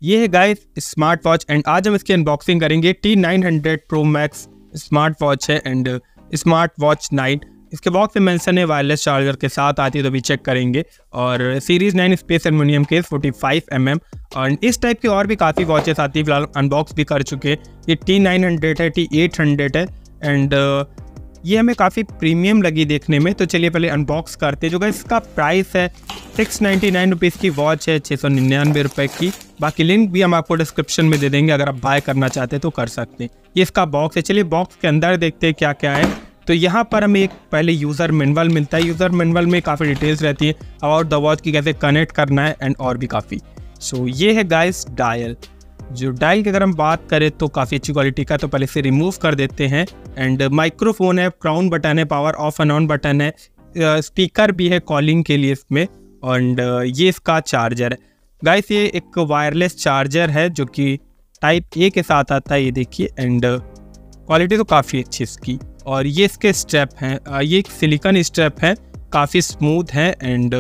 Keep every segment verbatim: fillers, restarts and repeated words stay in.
ये है guys smart watch and आज हम इसकी अनबॉक्सिंग करेंगे। T nine hundred pro max smart watch है एंड स्मार्ट वॉच नाइन। इसके बॉक्स में मेंशन है वायरलेस चार्जर के साथ आती है, तो भी चेक करेंगे। और series nine space aluminium case forty five M M और इस टाइप की और भी काफ़ी वॉचेस आती है, फिलहाल अनबॉक्स भी कर चुके हैं। ये टी नाइन हंड्रेड है, टी एट हंड्रेड है एंड ये हमें काफ़ी प्रीमियम लगी देखने में। तो चलिए पहले अनबॉक्स करते हैं। जो गाइस इसका प्राइस है सिक्स नाइन्टी नाइन रुपीज़ की वॉच है, छः सौ निन्यानवे रुपये की। बाकी लिंक भी हम आपको डिस्क्रिप्शन में दे देंगे, अगर आप बाय करना चाहते हैं तो कर सकते हैं। ये इसका बॉक्स है। चलिए बॉक्स के अंदर देखते हैं क्या क्या है। तो यहाँ पर हमें एक पहले यूज़र मैनुअल मिलता है। यूज़र मैनुअल में काफ़ी डिटेल्स रहती है अबाउट द वॉच की, कैसे कनेक्ट करना है एंड और भी काफ़ी। सो ये है गाइस डायल। जो डायल की अगर हम बात करें तो काफ़ी अच्छी क्वालिटी का, तो पहले इसे रिमूव कर देते हैं। एंड माइक्रोफोन है, क्राउन बटन है, power off and on button है, स्पीकर भी है कॉलिंग के लिए इसमें। एंड ये इसका चार्जर है गाइस। ये एक वायरलेस चार्जर है जो कि टाइप ए के साथ आता है, ये देखिए। एंड क्वालिटी तो काफ़ी अच्छी इसकी। और ये इसके स्ट्रैप हैं, ये एक सिलिकॉन स्ट्रैप है, काफ़ी स्मूथ है एंड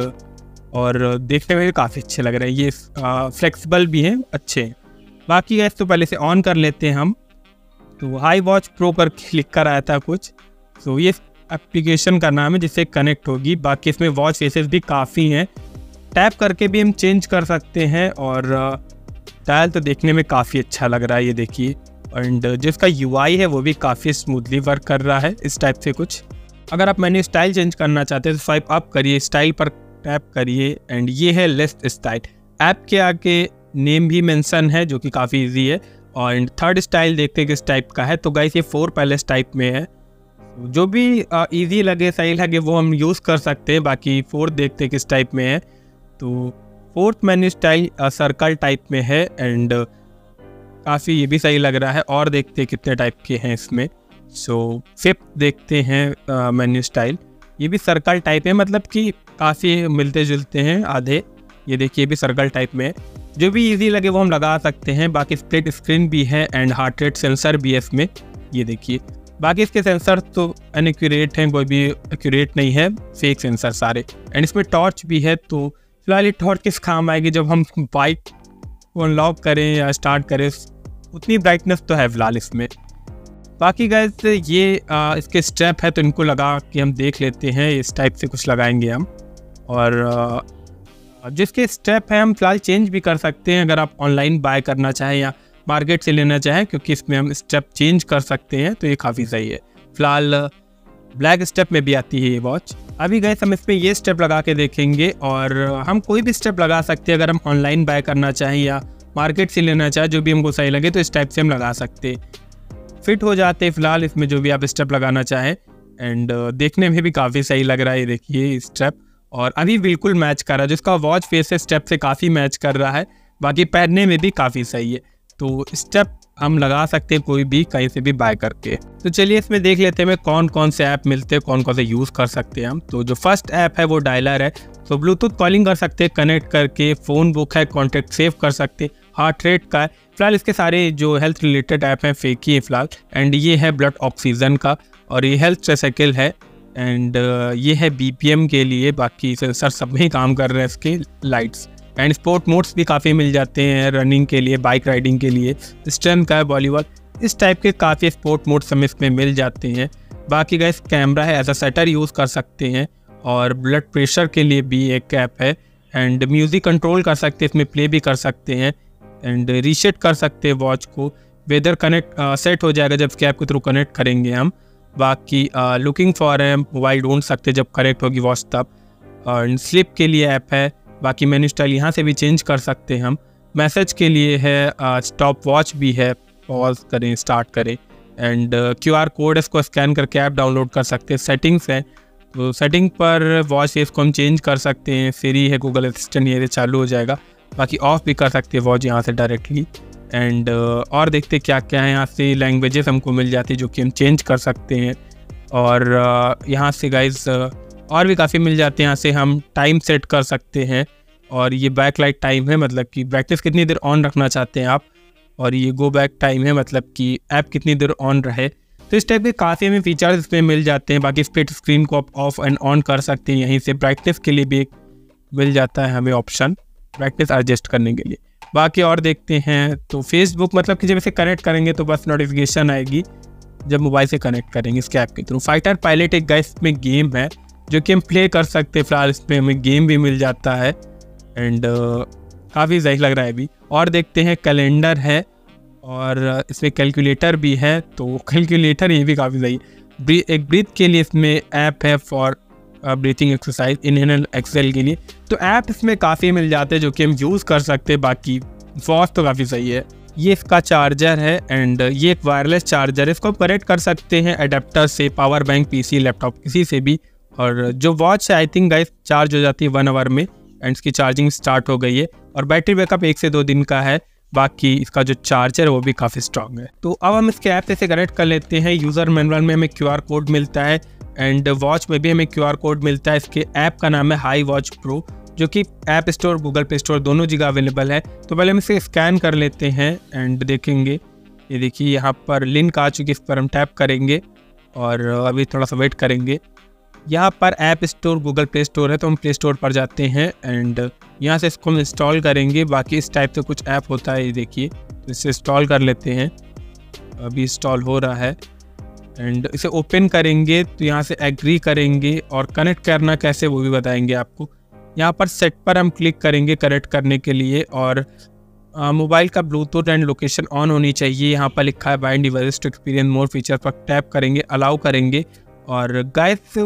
और देखने में भी काफ़ी अच्छे लग रहे हैं। ये फ्लेक्सिबल भी हैं, अच्छे हैं। बाकी गैस तो पहले से ऑन कर लेते हैं हम। तो हाई वॉच प्रो पर क्लिक कर आया था कुछ, तो ये एप्लीकेशन का नाम है जिससे कनेक्ट होगी। बाकी इसमें वॉच फेसेस भी काफ़ी हैं, टैप करके भी हम चेंज कर सकते हैं। और डायल तो देखने में काफ़ी अच्छा लग रहा है, ये देखिए। एंड जिसका यूआई है वो भी काफ़ी स्मूथली वर्क कर रहा है इस टाइप से कुछ। अगर आप मैंने स्टाइल चेंज करना चाहते हैं तो स्वाइप अप करिए, स्टाइल पर टैप करिए एंड ये है लेफ्ट स्टाइल। ऐप के आगे नेम भी मेंशन है जो कि काफ़ी इजी है। और थर्ड स्टाइल देखते हैं किस टाइप का है। तो गाइस ये फोर पैलेस टाइप में है, जो भी इजी लगे सही लगे वो हम यूज़ कर सकते हैं। बाकी फोर्थ देखते हैं किस टाइप में है। तो fourth menu style circle type में है एंड काफ़ी ये भी सही लग रहा है। और देखते हैं कितने टाइप के हैं इसमें। सो फिफ्थ देखते हैं मेन्यू स्टाइल, ये भी सर्कल टाइप है, मतलब कि काफ़ी मिलते जुलते हैं आधे। ये देखिए ये भी सर्कल टाइप में है, जो भी इजी लगे वो हम लगा सकते हैं। बाकी स्प्लिट स्क्रीन भी है एंड हार्ट रेट सेंसर भी है इसमें, ये देखिए। बाकी इसके सेंसर तो अनएक्यूरेट हैं, कोई भी एक्यूरेट नहीं है, फेक सेंसर सारे। एंड इसमें टॉर्च भी है, तो फिलहाल ये टॉर्च किस काम आएगी जब हम बाइक को अनलॉक करें या स्टार्ट करें, उतनी ब्राइटनेस तो है फिलहाल इसमें। बाकी गाइस ये आ, इसके स्ट्रैप है, तो इनको लगा के हम देख लेते हैं। इस टाइप से कुछ लगाएंगे हम। और आ, जिसके स्टेप है हम फिलहाल चेंज भी कर सकते हैं, अगर आप ऑनलाइन बाय करना चाहें या मार्केट से लेना चाहें, क्योंकि इसमें हम स्टेप चेंज कर सकते हैं। तो ये काफ़ी सही है। फिलहाल ब्लैक स्टेप में भी आती है ये वॉच। अभी गए हम इसमें ये स्टेप लगा के देखेंगे और हम कोई भी स्टेप लगा सकते हैं। अगर हम ऑनलाइन बाय करना चाहें या मार्केट से लेना चाहें, जो भी हमको सही लगे तो इस टाइप से हम लगा सकते हैं। फिट हो जाते हैं फिलहाल इसमें जो भी आप स्टेप लगाना चाहें। एंड देखने में भी काफ़ी सही लग रहा है, ये देखिए स्टेप। और अभी बिल्कुल मैच कर रहा है, जिसका वॉच फेस से स्टेप से काफ़ी मैच कर रहा है। बाकी पहनने में भी काफ़ी सही है। तो स्टेप हम लगा सकते हैं कोई भी कहीं से भी बाय करके। तो चलिए इसमें देख लेते हैं कौन कौन से ऐप मिलते हैं, कौन कौन से यूज़ कर सकते हैं हम। तो जो फर्स्ट ऐप है वो डायलर है। तो ब्लूटूथ कॉलिंग कर सकते हैं कनेक्ट करके, फ़ोन बुक है, कॉन्टैक्ट सेव कर सकते हैं, हार्ट रेट का है। फिलहाल इसके सारे जो हेल्थ रिलेटेड ऐप हैं फेक ही है फिलहाल। एंड ये है ब्लड ऑक्सीजन का, और ये हेल्थ साइकिल है। एंड uh, ये है बीपीएम के लिए। बाकी सेंसर सब में ही काम कर रहे हैं इसके, लाइट्स। एंड स्पोर्ट मोड्स भी काफ़ी मिल जाते हैं, रनिंग के लिए, बाइक राइडिंग के लिए, स्ट्रेंथ का है, वॉलीबॉल, इस टाइप के काफ़ी स्पोर्ट मोड्स हमें इसमें मिल जाते हैं। बाकी गाइस कैमरा है, एज अ सेटर यूज़ कर सकते हैं। और ब्लड प्रेशर के लिए भी एक ऐप है। एंड म्यूज़िक कंट्रोल कर सकते हैं, इसमें प्ले भी कर सकते हैं। एंड रीसेट कर सकते हैं वॉच को, वेदर कनेक्ट सेट हो जाएगा जब इसके ऐप के थ्रू कनेक्ट करेंगे हम। बाकी लुकिंग फॉर है, मोबाइल ढूंढ सकते जब करेक्ट होगी वॉच तब। और स्लिप के लिए ऐप है। बाकी मेन्यू स्टाइल यहाँ से भी चेंज कर सकते हैं हम। मैसेज के लिए है, स्टॉप वॉच भी है, पॉज करें स्टार्ट करें। एंड क्यूआर कोड इसको स्कैन करके ऐप डाउनलोड कर सकते हैं। सेटिंग्स है, तो सेटिंग पर वॉच फेस को हम चेंज कर सकते हैं। सीरी है, गूगल असिस्टेंट, ये चालू हो जाएगा। बाकी ऑफ भी कर सकते हैं वॉच यहाँ से डायरेक्टली। एंड uh, और देखते क्या क्या है, यहाँ से लैंग्वेजेस हमको मिल जाती है जो कि हम चेंज कर सकते हैं। और uh, यहाँ से गाइज uh, और भी काफ़ी मिल जाते हैं। यहाँ से हम टाइम सेट कर सकते हैं। और ये बैक लाइट टाइम है, मतलब कि ब्राइटनेस कितनी देर ऑन रखना चाहते हैं आप। और ये गो बैक टाइम है, मतलब कि ऐप कितनी देर ऑन रहे। तो इस टाइप के काफ़ी हमें फीचर्स इसमें मिल जाते हैं। बाकी स्प्लिट स्क्रीन को आप ऑफ एंड ऑन कर सकते हैं। यहीं से ब्राइटनेस के लिए भी एक मिल जाता है हमें ऑप्शन, ब्राइटनेस एडजस्ट करने के लिए। बाकी और देखते हैं तो फेसबुक मतलब कि जब इसे कनेक्ट करेंगे तो बस नोटिफिकेशन आएगी जब मोबाइल से कनेक्ट करेंगे इसके ऐप के थ्रू। फाइटर पायलट एक गाइस में गेम है जो कि हम प्ले कर सकते हैं। फिलहाल इसमें हमें गेम भी मिल जाता है एंड काफ़ी सही लग रहा है अभी। और देखते हैं कैलेंडर है और इसमें कैलकुलेटर भी है, तो कैलकुलेटर ये भी काफ़ी सही है। एक ब्रीथ के लिए इसमें ऐप है for breathing exercise, inhale exhale के लिए, तो ऐप इसमें काफ़ी मिल जाते हैं जो कि हम यूज़ कर सकते हैं। बाकी वॉच तो काफ़ी सही है। ये इसका चार्जर है एंड ये एक वायरलेस चार्जर है, इसको कनेक्ट कर सकते हैं एडेप्टर से, पावर बैंक, पीसी, लैपटॉप किसी से भी। और जो वॉच है आई थिंक गाइस चार्ज हो जाती है वन आवर में एंड इसकी चार्जिंग स्टार्ट हो गई है और बैटरी बैकअप एक से दो दिन का है। बाकी इसका जो चार्जर है वो भी काफ़ी स्ट्रॉन्ग है। तो अब हम इसके ऐप से कनेक्ट कर लेते हैं। यूज़र मैनुअल में हमें क्यूआर कोड मिलता है एंड वॉच में भी हमें क्यूआर कोड मिलता है। इसके ऐप का नाम है हाई वॉच प्रो, जो कि app store, Google play store दोनों जगह अवेलेबल है। तो पहले हम इसे स्कैन कर लेते हैं एंड देखेंगे। ये देखिए यहाँ पर लिंक आ चुकी है, इस पर हम टैप करेंगे और अभी थोड़ा सा वेट करेंगे। यहाँ पर app store, Google play store है तो हम प्ले स्टोर पर जाते हैं एंड यहाँ से इसको हम इंस्टॉल करेंगे। बाकी इस टाइप से कुछ ऐप होता है, ये देखिए, तो इसे इंस्टॉल कर लेते हैं। अभी इंस्टॉल हो रहा है एंड इसे ओपन करेंगे तो यहाँ से एग्री करेंगे और कनेक्ट करना कैसे वो भी बताएंगे आपको। यहाँ पर सेट पर हम क्लिक करेंगे कनेक्ट करने के लिए और मोबाइल का ब्लूटूथ एंड लोकेशन ऑन होनी चाहिए। यहाँ पर लिखा है bind device to experience more feature पर टैप करेंगे, अलाउ करेंगे। और गाइस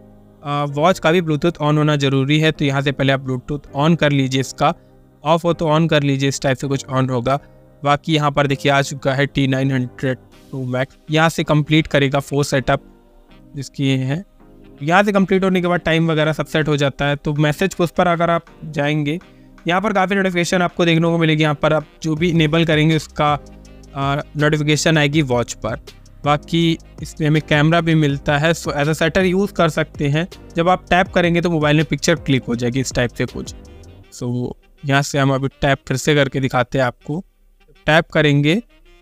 वॉच का भी ब्लूटूथ ऑन होना ज़रूरी है, तो यहाँ से पहले आप ब्लूटूथ ऑन कर लीजिए, इसका ऑफ हो तो ऑन कर लीजिए, इस टाइप से कुछ ऑन होगा। बाकी यहाँ पर देखिए आ चुका है T nine hundred pro max. यहाँ से कंप्लीट करेगा फोर सेटअप जिसकी ये है। यहाँ से कंप्लीट होने के बाद टाइम वगैरह सब सेट हो जाता है। तो मैसेज पुश पर अगर आप जाएंगे, यहाँ पर काफ़ी नोटिफिकेशन आपको देखने को मिलेगी। यहाँ पर आप जो भी इनेबल करेंगे उसका नोटिफिकेशन आएगी वॉच पर। बाकी इसमें हमें कैमरा भी मिलता है, so as a setter use कर सकते हैं। जब आप टैप करेंगे तो मोबाइल में पिक्चर क्लिक हो जाएगी इस टाइप से कुछ। सो यहाँ से हम अभी टैप फिर से करके दिखाते हैं आपको। टैप करेंगे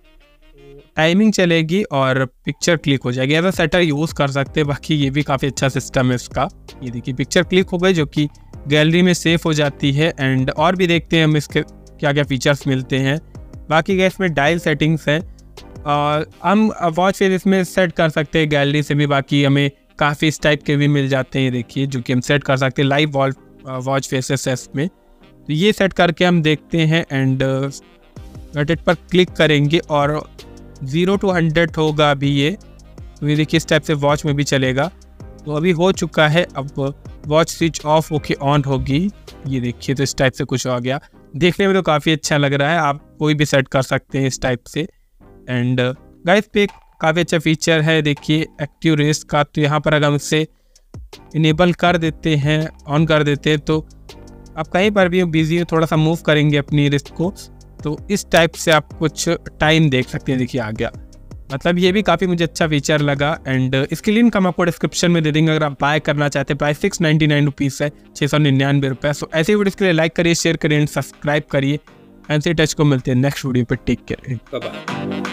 टाइमिंग चलेगी और पिक्चर क्लिक हो जाएगी, एज अ सेटर यूज़ कर सकते हैं। बाकी ये भी काफ़ी अच्छा सिस्टम है इसका। ये देखिए पिक्चर क्लिक हो गई जो कि गैलरी में सेव हो जाती है एंड और भी देखते हैं हम इसके क्या क्या फीचर्स मिलते हैं। बाकी गैस में डायल सेटिंग्स हैं और हम वॉच फेस इसमें सेट कर सकते हैं गैलरी से भी। बाकी हमें काफ़ी इस टाइप के भी मिल जाते हैं, देखिए, जो कि हम सेट कर सकते हैं लाइव वॉल वॉच फेसेस में। तो ये सेट करके हम देखते हैं एंड गट पर क्लिक करेंगे और ज़ीरो टू हंड्रेड होगा अभी ये। तो ये देखिए इस टाइप से वॉच में भी चलेगा। तो अभी हो चुका है, अब वॉच स्विच ऑफ होके ऑन होगी। ये देखिए तो इस टाइप से कुछ हो गया। देखने में तो काफ़ी अच्छा लग रहा है, आप कोई भी सेट कर सकते हैं इस टाइप से। एंड गाइस पे काफ़ी अच्छा फीचर है, देखिए एक्टिव रेस्ट का। तो यहाँ पर अगर हम इसे इनेबल कर देते हैं, ऑन कर देते हैं, तो आप कहीं पर भी बिजी हो, थोड़ा सा मूव करेंगे अपनी रिस्ट को तो इस टाइप से आप कुछ टाइम देख सकते हैं। देखिए आ गया, मतलब ये भी काफ़ी मुझे अच्छा फीचर लगा एंड इसकी लिंक हम आपको डिस्क्रिप्शन में दे देंगे अगर आप बाय करना चाहते हैं। Price six ninety nine rupees है, छः सौ निन्यानवे रुपये। सो ऐसे वीडियोज़ के लिए लाइक करिए, शेयर करिए एंड सब्सक्राइब करिए। एंड से टच को मिलते हैं नेक्स्ट वीडियो पर। Take care, bye bye.